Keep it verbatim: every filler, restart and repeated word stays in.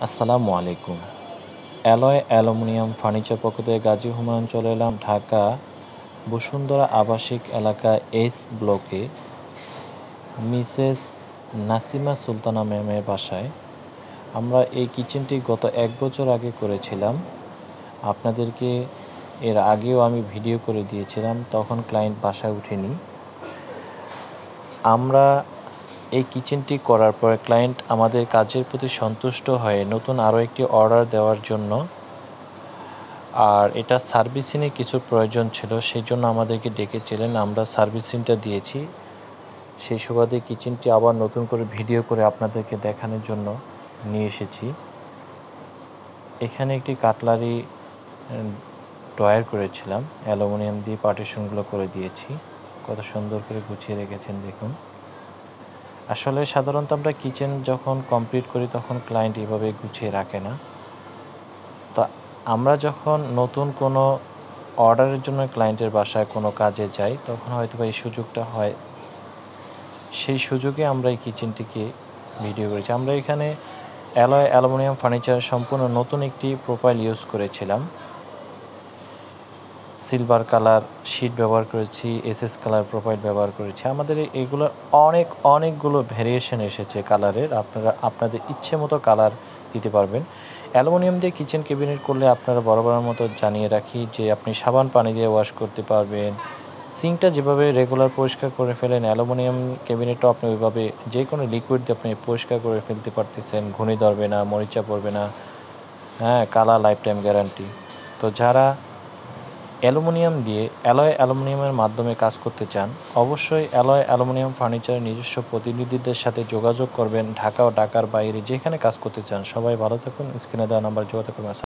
আসসালামু আলাইকুম। Alloy aluminium furniture পক্ষ থেকে গাজী হুমায়ুন চলে এলাম ঢাকা বসুন্ধরা আবাসিক এলাকা এস ব্লকে মিসেস নাসিমা সুলতানা ম্যামের বাসায়। আমরা এই কিচেনটি গত এক বছর আগে করেছিলাম। আপনাদেরকে এর আগেও আমি ভিডিও করে দিয়েছিলাম, তখন ক্লায়েন্ট বাসায় উঠেনি। আমরা এই কিচেনটি করার পরে ক্লায়েন্ট আমাদের কাজের প্রতি সন্তুষ্ট হয়ে নতুন আরও একটি অর্ডার দেওয়ার জন্য, আর এটা সার্ভিসিংয়ে কিছু প্রয়োজন ছিল, সেই জন্য আমাদেরকে ডেকেছিলেন। আমরা সার্ভিসিংটা দিয়েছি। সেই সুবাদে কিচেনটি আবার নতুন করে ভিডিও করে আপনাদেরকে দেখানোর জন্য নিয়ে এসেছি। এখানে একটি কাটলারি ড্রয়ার করেছিলাম, অ্যালুমিনিয়াম দিয়ে পার্টিশনগুলো করে দিয়েছি। কত সুন্দর করে গুছিয়ে রেখেছেন দেখুন। আসলে সাধারণত আমরা কিচেন যখন কমপ্লিট করি তখন ক্লায়েন্ট এভাবে গুছিয়ে রাখে না। তো আমরা যখন নতুন কোনো অর্ডারের জন্য ক্লায়েন্টের বাসায় কোনো কাজে যাই তখন হয়তো বা এই সুযোগটা হয়, সেই সুযোগে আমরা এই কিচেনটিকে ভিডিও করেছি। আমরা এখানে অ্যালয় অ্যালুমিনিয়াম ফার্নিচার সম্পূর্ণ নতুন একটি প্রোফাইল ইউজ করেছিলাম। সিলভার কালার শিট ব্যবহার করেছি, এসএস কালার প্রোফাইল ব্যবহার করেছি। আমাদের এগুলো অনেক অনেকগুলো ভ্যারিয়েশন এসেছে কালারের। আপনারা আপনাদের ইচ্ছে মতো কালার দিতে পারবেন। অ্যালুমিনিয়াম দিয়ে কিচেন ক্যাবিনেট করলে আপনারা বরাবরের মতো জানিয়ে রাখি যে আপনি সাবান পানি দিয়ে ওয়াশ করতে পারবেন। সিঙ্কটা যেভাবে রেগুলার পরিষ্কার করে ফেলেন, অ্যালুমিনিয়াম ক্যাবিনেটও আপনি ওইভাবে যে কোনো লিকুইড দিয়ে আপনি পরিষ্কার করে ফেলতে পারতেছেন। ঘুনি ধরবে না, মরিচা পড়বে না। হ্যাঁ, কালার লাইফ টাইম গ্যারান্টি। তো যারা অ্যালুমিনিয়াম দিয়ে অ্যালয় অ্যালুমিনিয়ামের মাধ্যমে কাজ করতে চান, অবশ্যই অ্যালয় অ্যালুমিনিয়াম ফার্নিচারের নিজস্ব প্রতিনিধিদের সাথে যোগাযোগ করবেন। ঢাকা ও ঢাকার বাইরে যেখানে কাজ করতে চান। সবাই ভালো থাকুন। স্ক্রিনে দেওয়া নাম্বার যোগাযোগ করবেন।